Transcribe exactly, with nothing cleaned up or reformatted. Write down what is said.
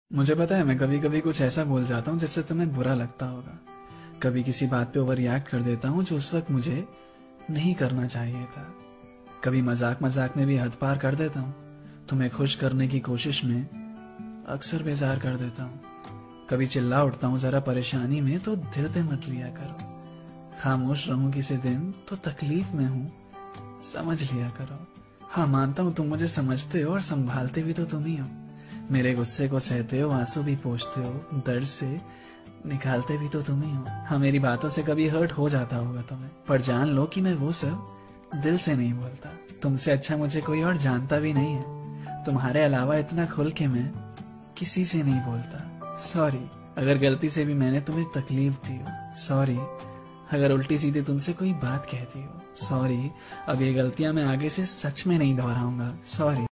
मुझे पता है मैं कभी कभी कुछ ऐसा बोल जाता हूँ जिससे तुम्हें बुरा लगता होगा। कभी किसी बात पे ओवर रिएक्ट कर देता हूँ जो उस वक्त मुझे नहीं करना चाहिए था। कभी मजाक मजाक में भी हद पार कर देता हूँ। तुम्हें खुश करने की कोशिश में अक्सर बेजार कर देता हूँ। कभी चिल्ला उठता हूँ जरा परेशानी में तो दिल पे मत लिया करो। खामोश रहूं किसी दिन तो तकलीफ में हूँ, समझ लिया करो। हाँ मानता हूँ तुम मुझे समझते हो और संभालते भी तो तुम ही हो। मेरे गुस्से को सहते हो, आंसू भी पोंछते हो, दर्द से निकालते भी तो तुम ही हो। हाँ मेरी बातों से कभी हर्ट हो जाता होगा तुम्हें, पर जान लो कि मैं वो सब दिल से नहीं बोलता। तुमसे अच्छा मुझे कोई और जानता भी नहीं है। तुम्हारे अलावा इतना खुल के मैं किसी से नहीं बोलता। सॉरी अगर गलती से भी मैंने तुम्हें तकलीफ दी हो। सॉरी अगर उल्टी सीधी तुमसे कोई बात कहती हो। सॉरी अब ये गलतियां मैं आगे से सच में नहीं दोहराऊंगा। सॉरी।